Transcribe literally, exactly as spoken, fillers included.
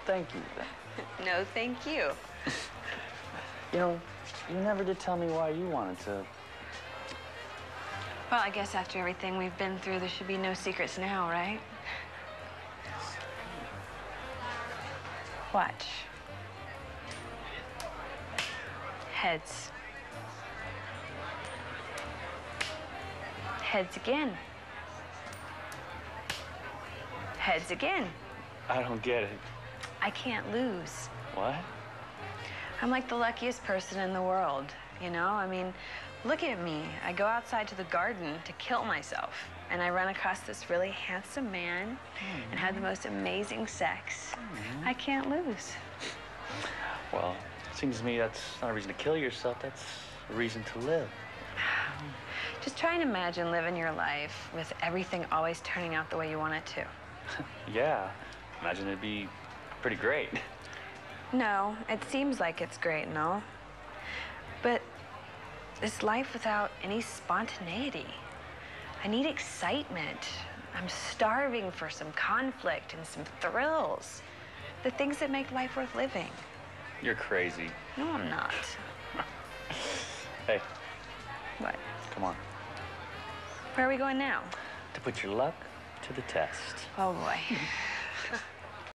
thank you. No, thank you. You know, you never did tell me why you wanted to. Well, I guess after everything we've been through, there should be no secrets now, right? Watch. Heads. Heads again. Heads again. I don't get it. I can't lose. What? I'm like the luckiest person in the world, you know? I mean, look at me. I go outside to the garden to kill myself, and I run across this really handsome man mm-hmm. and have the most amazing sex. Mm-hmm. I can't lose. Well, it seems to me that's not a reason to kill yourself. That's a reason to live. Just try and imagine living your life with everything always turning out the way you want it to. Yeah. Imagine it'd be pretty great. No, it seems like it's great, no? But this life without any spontaneity. I need excitement. I'm starving for some conflict and some thrills. The things that make life worth living. You're crazy. No, I'm not. Hey. What? Come on. Where are we going now? To put your luck to the test. Oh, boy.